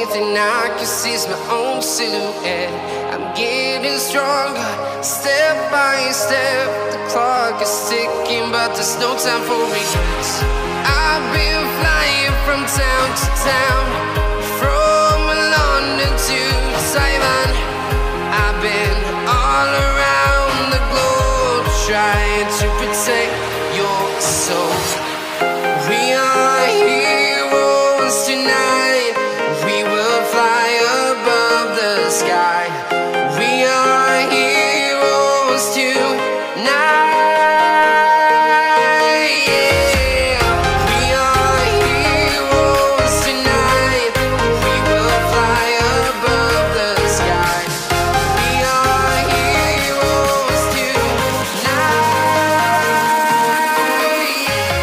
thing I can see is my own silhouette. I'm getting stronger, step by step. The clock is ticking, but there's no time for regrets. I've been flying from town to town, from London to Taiwan. I've been all around the globe, trying to protect your soul. We are heroes tonight. We will fly above the sky. We are heroes tonight. Yeah. We are heroes tonight. We will fly above the sky. We are heroes tonight.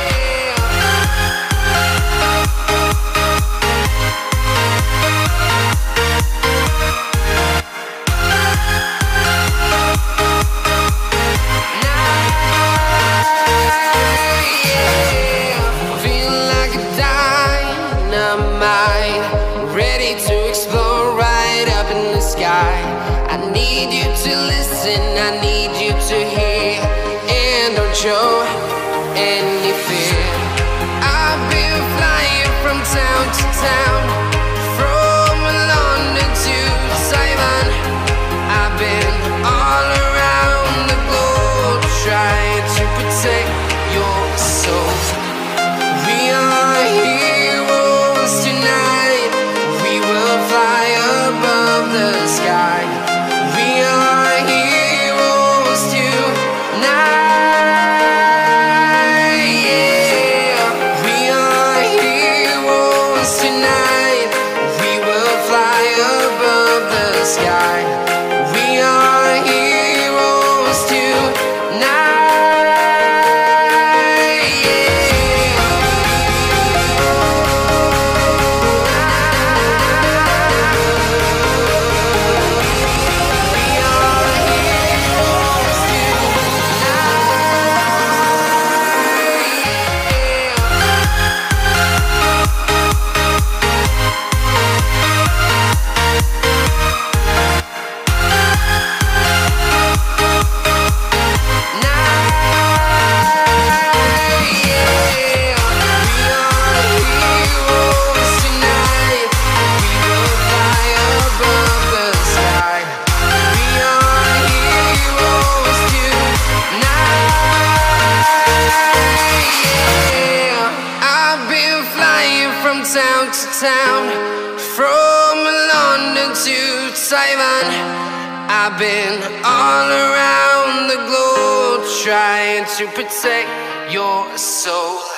Ready to explore right up in the sky. I need you to listen, I need you to hear, and don't show any fear. I've been flying from town to town, from London to Taiwan. I've been all around the globe, trying to protect your soul. We are heroes tonight. We will fly above the sky. We are heroes tonight. Yeah. We are heroes tonight. We will fly above the sky. We are heroes tonight. From town to town, from London to Taiwan. I've been all around the globe, trying to protect your soul.